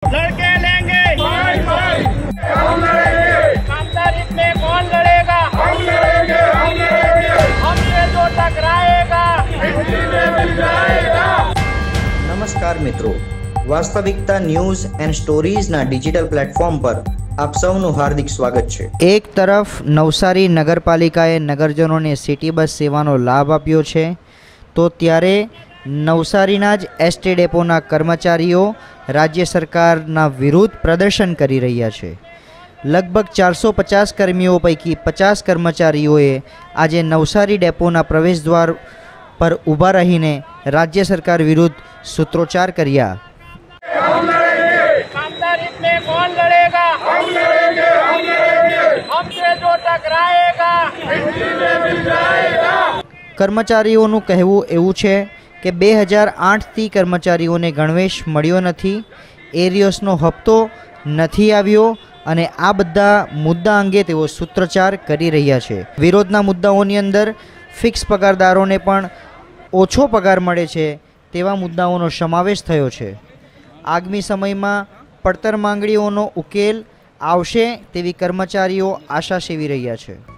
लड़के लेंगे हम लड़ेंगे। ईमानदारी में कौन लड़ेगा? हम लड़ेंगे। हमसे जो टकराएगा मिल जाएगा। नमस्कार मित्रों, वास्तविकता न्यूज एंड स्टोरीजना डिजिटल प्लेटफॉर्म पर આપ સૌનું હાર્દિક સ્વાગત છે। એક તરફ નવસારી નગરપાલિકાએ નગરજનોને સિટી બસ સેવાનો લાભ આપ્યો છે, તો ત્યારે નવસારીના જ એસટી ડેપોના કર્મચારીઓ રાજ્ય સરકારના વિરુદ્ધ પ્રદર્શન કરી રહ્યા છે। લગભગ 450 કર્મીઓ પૈકી 50 કર્મચારીઓએ આજે નવસારી ડેપોના પ્રવેશદ્વાર પર ઊભા રહીને રાજ્ય સરકાર વિરુદ્ધ સૂત્રોચ્ચાર કર્યા। कौन लड़ेगा? हम लड़ेंगे। हमसे जो टकराएगा मिल जाएगा। કર્મચારીઓનું કહેવું એવું છે કે 2008થી કર્મચારીઓને ગણવેશ મળ્યો નથી, એરિયસનો હપ્તો નથી આવ્યો અને આ બધા મુદ્દા અંગે તેઓ સૂત્રોચ્ચાર કરી રહ્યા છે। વિરોધના મુદ્દાઓની અંદર ફિક્સ પગારદારોને પણ ઓછો પગાર મળે છે તેવા મુદ્દાઓનો સમાવેશ થયો છે। આગામી સમયમાં પડતર માંગણીઓનો ઉકેલ આવશે તેવી કર્મચારીઓ આશા સેવી રહ્યા છે।